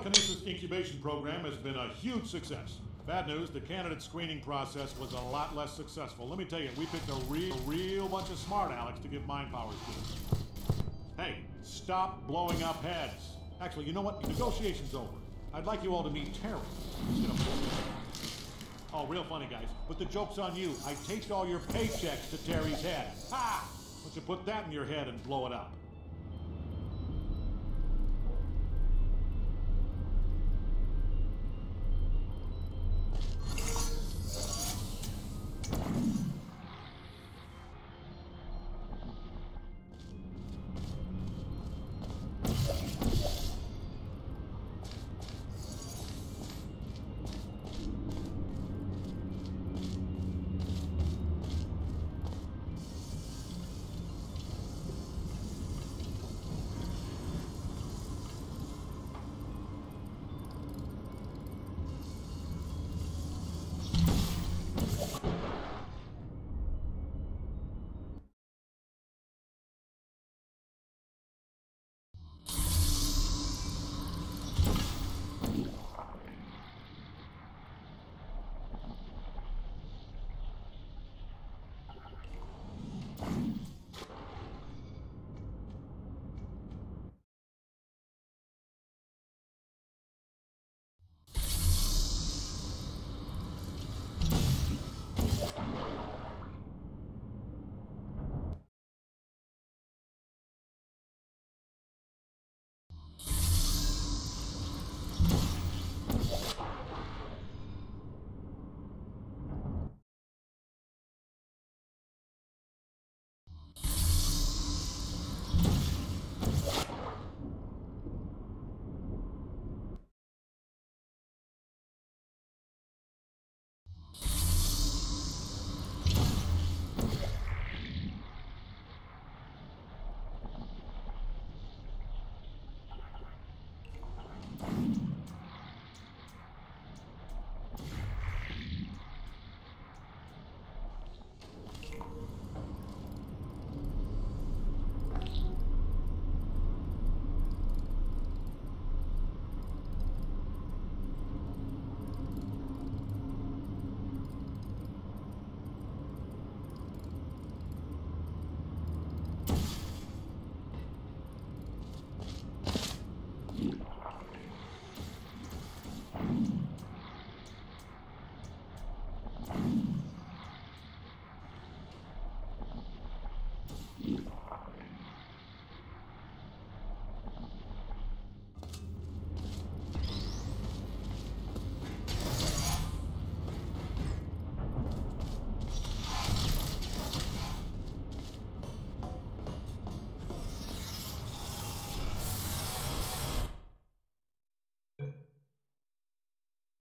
Kinesis incubation program has been a huge success. Bad news, the candidate screening process was a lot less successful. Let me tell you, we picked a real bunch of smart Alex to give mind powers to. Hey, stop blowing up heads. Actually, you know what? Negotiation's over. I'd like you all to meet Terry. Oh, real funny, guys. But the joke's on you. I taped all your paychecks to Terry's head. Ha! Why don't you put that in your head and blow it up?